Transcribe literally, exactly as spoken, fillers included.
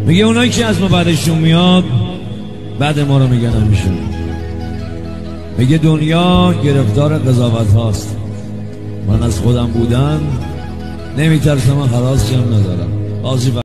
میگه اونایی که از ما بعدشون میاد بعد ما رو میگن همیشه. میگه دنیا گرفتار قضاوت هاست، من از خودم بودن نمیترسم و حراسی هم ندارم.